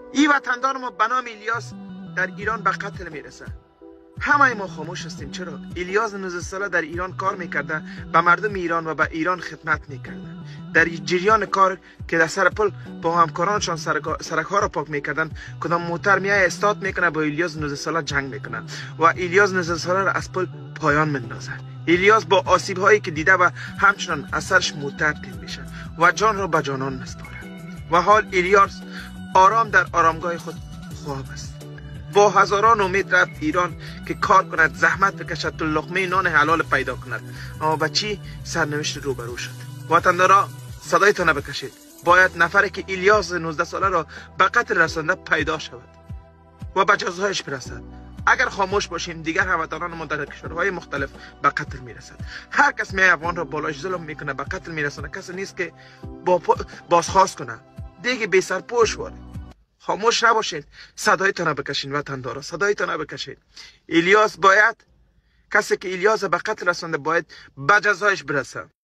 این وطندار ما به نام الیاس در ایران به قتل میرسه. همه ما خاموش هستیم. چرا؟ الیاس 19 ساله در ایران کار میکرده، به مردم ایران و به ایران خدمت میکرده. در جریان کار که در سر پل با همکارانشان سرک ها را پاک میکردن، کدام موتر میای استارت میکنه با الیاس 19 ساله جنگ میکنه و الیاس 19 ساله را از پل پایان میندازه. الیاس با آسیب هایی که دیده و همچنان از سرش موتر تیر میشه و جان را به جانان میسپاره. و حال الیاس آرام در آرامگاه خود خواب است. با هزاران امید رفت ایران که کار کند، زحمت بکشد تا لقمه نان حلال پیدا کند، اما به چی سرنوشت روبرو شد. وطندارا صدایتان بکشید. باید نفری که الیاس 19 ساله را به قتل رسانده پیدا شود و به جزایش برسد. اگر خاموش باشیم دیگر هموطنان ما در کشورهای مختلف به قتل میرسد. هر کس می افغان را بالایش ظلم میکنه، به قتل میرسونه. کسی نیست که بازخواست کنه. دیگه بی سرپوش واره. خاموش نباشید. صدایتان بکشین وطندارا، صدایتان بکشید. الیاس باید، کسی که الیاس به قتل رسانده باید به جزایش برسه.